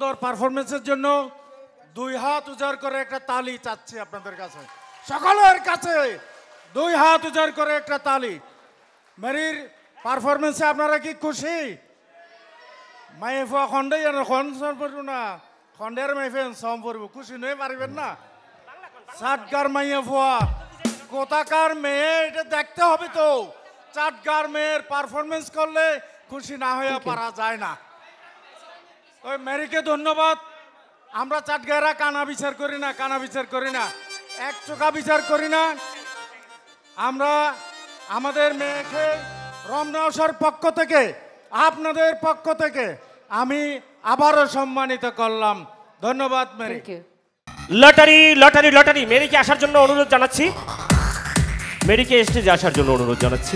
সুন্দর পারফরমেন্সের জন্য 2 হাত উজাড় করে একটা তালি চাচ্ছি আপনাদের কাছে, সকলের কাছে 2 হাত উজাড় করে একটা তালি। মেরির পারফরমেন্সে আপনারা কি খুশি? মাইয়ে ফুয়া খন্ডাই খন পড়ব না, খন্ডের মাইফেন সম পড়ব, খুশি নয় পারিবেন না? চাটগার মাইয়ে ফুয়া কোথাকার মেয়ে এটা দেখতে হবে তো। চাটগার মেয়ের পারফরমেন্স করলে খুশি না হয়ে পারা যায় না। ওই মেরিকে ধন্যবাদ। আমরা চাটগারা কানা বিচার করি না, কানা বিচার করি না, এক চোখা বিচার করি না। আমরা আমাদের মেয়েকে রমনাওসার পক্ষ থেকে, আপনাদের পক্ষ থেকে আমি আবারও সম্মানিত করলাম। ধন্যবাদ মেরি। লটারি লটারি লটারি মেরিকে আসার জন্য অনুরোধ জানাচ্ছি, মেরিকে স্টেজে আসার জন্য অনুরোধ জানাচ্ছি।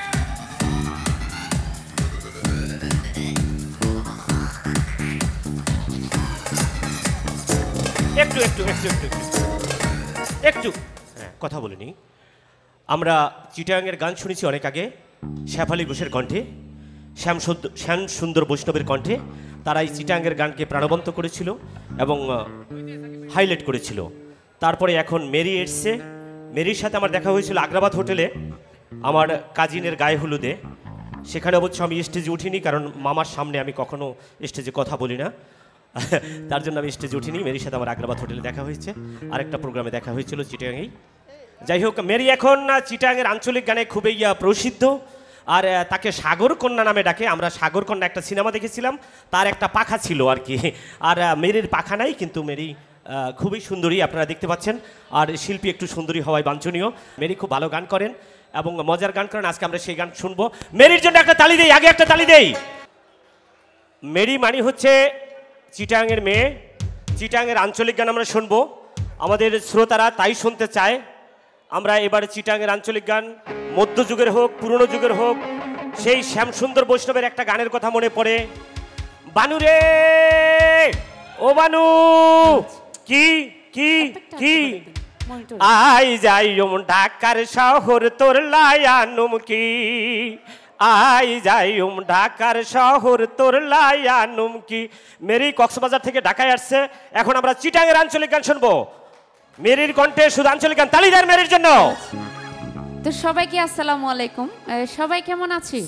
একটু একটু একটু একটু একটু হ্যাঁ, কথা বলিনি। আমরা চিটাগাংয়ের গান শুনেছি অনেক আগে, শেফালি ঘোষের কণ্ঠে, শ্যাম সুন্দর বৈষ্ণবের কণ্ঠে। তারা এই চিটাগাংয়ের গানকে প্রাণবন্ত করেছিল এবং হাইলাইট করেছিল। তারপরে এখন মেরি এসছে। মেরির সাথে আমার দেখা হয়েছিল আগ্রাবাদ হোটেলে, আমার কাজিনের গায়ে হলুদে। সেখানে অবশ্য আমি স্টেজে উঠিনি, কারণ মামার সামনে আমি কখনো স্টেজে কথা বলি না, তার জন্য আমি স্টেজে উঠিনি। মেরির সাথে আমার আগ্রাবাদ হোটেলে দেখা হয়েছে, আরেকটা প্রোগ্রামে দেখা হয়েছিল চিটাগাংয়েই। যাই হোক, মেরি এখন চিটাগাংয়ের আঞ্চলিক গানে খুবই প্রসিদ্ধ, আর তাকে সাগর কন্যা নামে ডাকে। আমরা সাগর কন্যা একটা সিনেমা দেখেছিলাম, তার একটা পাখা ছিল আর কি। আর মেরির পাখা নাই, কিন্তু মেরি খুবই সুন্দরী, আপনারা দেখতে পাচ্ছেন। আর শিল্পী একটু সুন্দরী হওয়ায় বাঞ্ছনীয়। মেরি খুব ভালো গান করেন এবং মজার গান করেন। আজকে আমরা সেই গান শুনবো। মেরির জন্য একটা তালি দেই, আগে একটা তালি দেই। মেরি মানে হচ্ছে চিটাগাংয়ের মেয়ে। চিটাগাংয়ের আঞ্চলিক গান আমরা শুনবো, আমাদের শ্রোতারা তাই শুনতে চায়। আমরা এবার চিটাগাংয়ের আঞ্চলিক গান, মধ্যযুগের হোক পুরনো যুগের হোক, সেই শ্যামসুন্দর বৈষ্ণবের একটা গানের কথা মনে পড়ে। বানু রে ও বানু, কি কি কি আই যাই ঢাকার শহর তোর লায়ানুম কি, আই যাই ঢাকার শহর তোর লায়ানুম কি। মেরি কক্সবাজার থেকে ঢাকায় আসছে। এখন আমরা চিটাগাংয়ের আঞ্চলিক গান শুনবো। মেরির কণ্ঠে শুধু আঞ্চলিক গান, তালি দেন মেরির জন্য। তো সবাইকে আসসালামু আলাইকুম। সবাই কেমন আছি?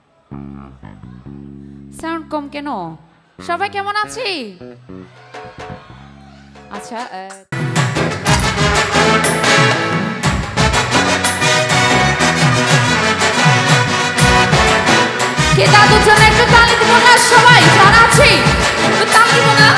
সাউন্ড কম কেন? সবাই কেমন আছি? আচ্ছা, কে দাদুর জন্য একটু তালি দিব না? সবাই যারা আছি একটু তালি দিব না?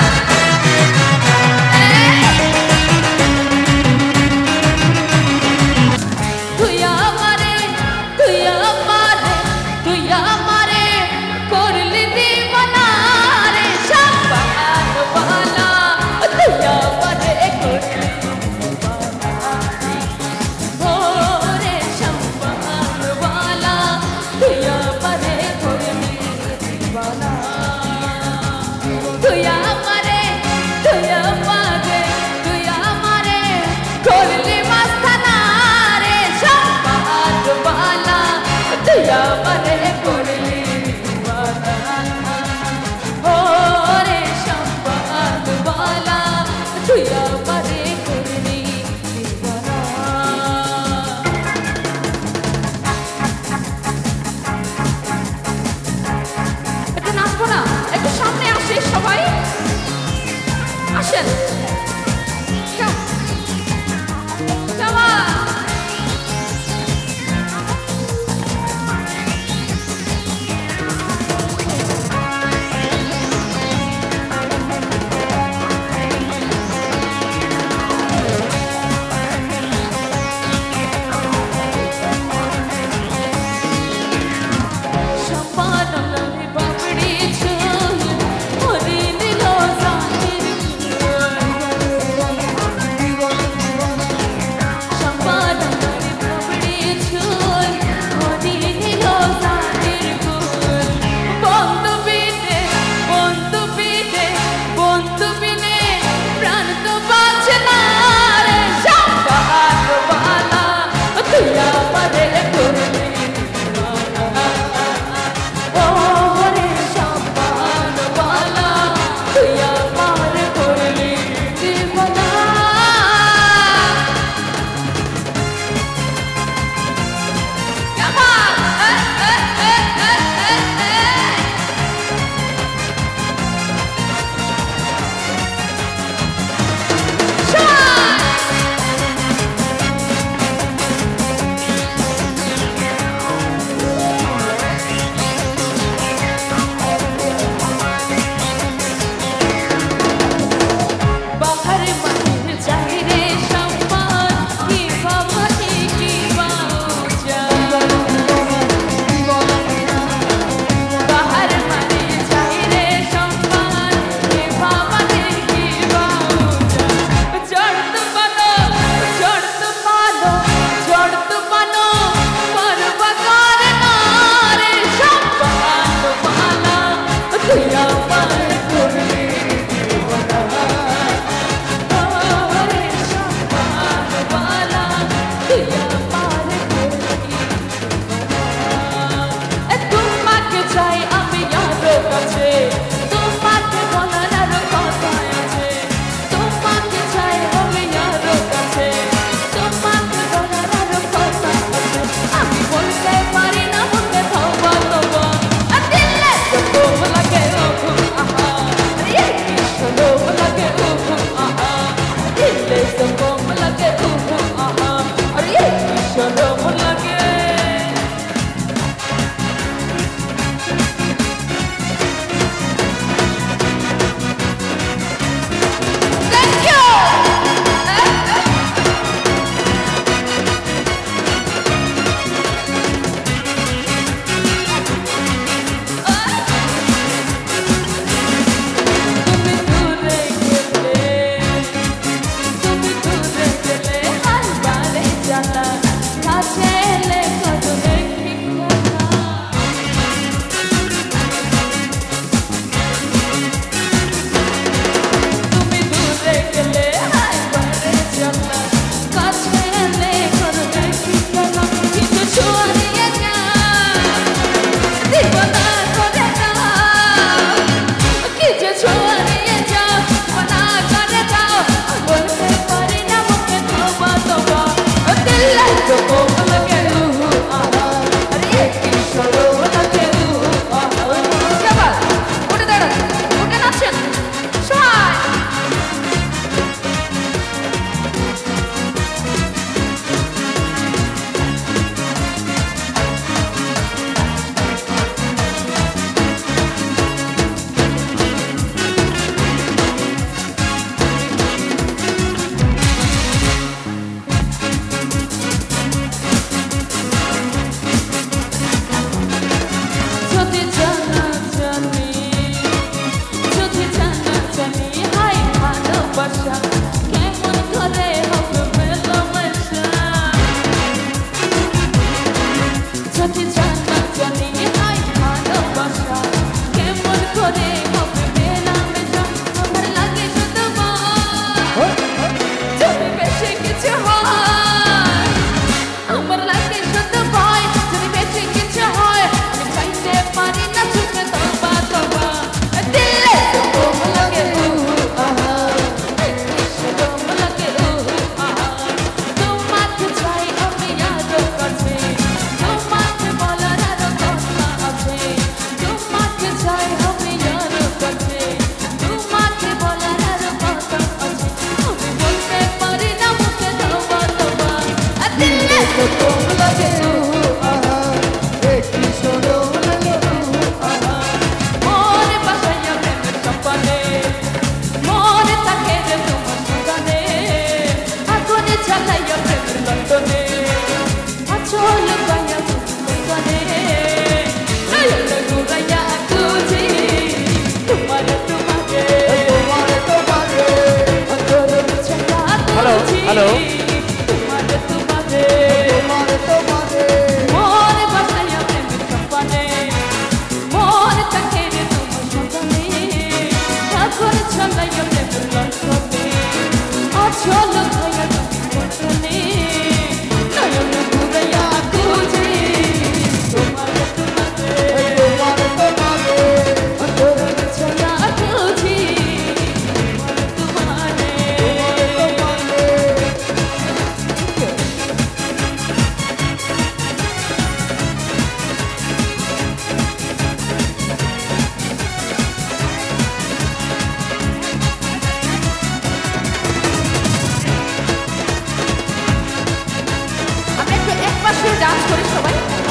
ডান্স করি সবাই।